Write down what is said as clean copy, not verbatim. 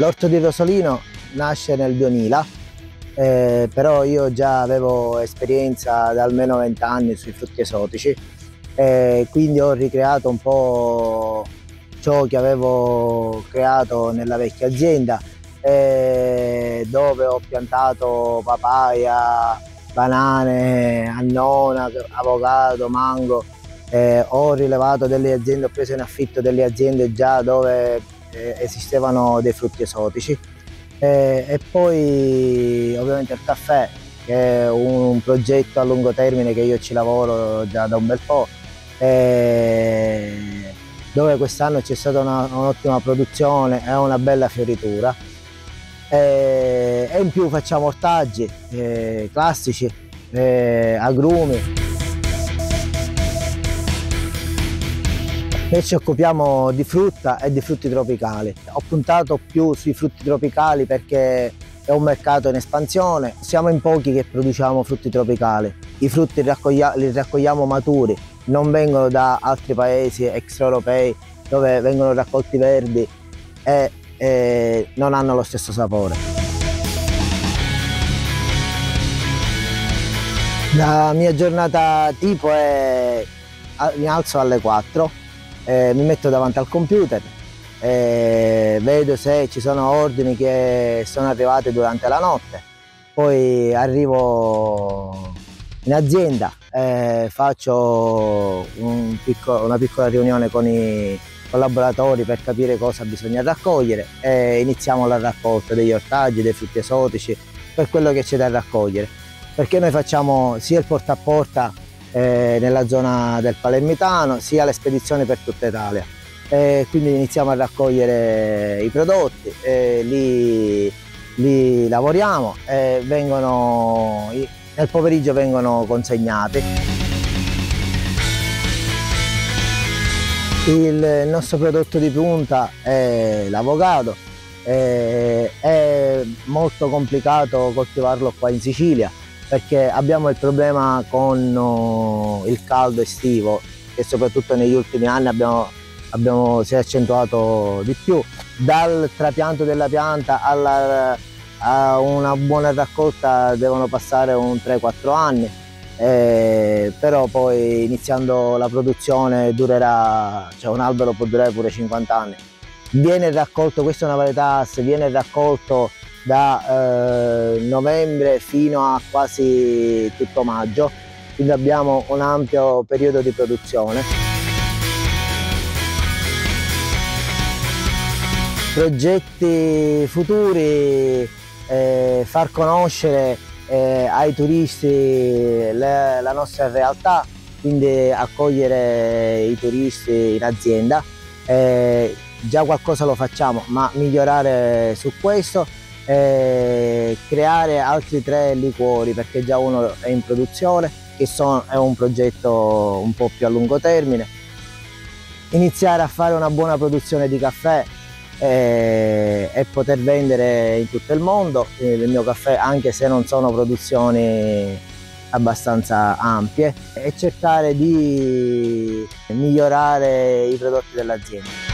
L'orto di Rosolino nasce nel 2000, però io già avevo esperienza da almeno 20 anni sui frutti esotici, quindi ho ricreato un po' ciò che avevo creato nella vecchia azienda, dove ho piantato papaya, banane, annona, avocado, mango. Ho rilevato delle aziende, ho preso in affitto delle aziende già dove esistevano dei frutti esotici, e poi ovviamente il caffè, che è un progetto a lungo termine che io ci lavoro già da un bel po', dove quest'anno c'è stata un'ottima produzione e una bella fioritura, e in più facciamo ortaggi classici, agrumi. Noi ci occupiamo di frutta e di frutti tropicali. Ho puntato più sui frutti tropicali perché è un mercato in espansione. Siamo in pochi che produciamo frutti tropicali. I frutti li raccogliamo maturi, non vengono da altri paesi extraeuropei dove vengono raccolti verdi e non hanno lo stesso sapore. La mia giornata tipo è: mi alzo alle 4. Mi metto davanti al computer, vedo se ci sono ordini che sono arrivati durante la notte, poi arrivo in azienda, faccio una piccola riunione con i collaboratori per capire cosa bisogna raccogliere e iniziamo la raccolta degli ortaggi, dei frutti esotici, per quello che c'è da raccogliere, perché noi facciamo sia il porta a porta nella zona del Palermitano, sia le spedizioni per tutta Italia. Quindi iniziamo a raccogliere i prodotti, li lavoriamo e nel pomeriggio vengono consegnati. Il nostro prodotto di punta è l'avocado. È molto complicato coltivarlo qua in Sicilia, perché abbiamo il problema con il caldo estivo, che soprattutto negli ultimi anni si è accentuato di più. Dal trapianto della pianta a una buona raccolta devono passare un 3-4 anni, però poi iniziando la produzione durerà, cioè un albero può durare pure 50 anni. Viene raccolto, questa è una varietà, viene raccolto da novembre fino a quasi tutto maggio, quindi abbiamo un ampio periodo di produzione. Progetti futuri: far conoscere ai turisti la nostra realtà, quindi accogliere i turisti in azienda. Già qualcosa lo facciamo, ma migliorare su questo. Creare altri 3 liquori, perché già uno è in produzione, è un progetto un po' più a lungo termine. Iniziare a fare una buona produzione di caffè e poter vendere in tutto il mondo il mio caffè, anche se non sono produzioni abbastanza ampie, e cercare di migliorare i prodotti dell'azienda.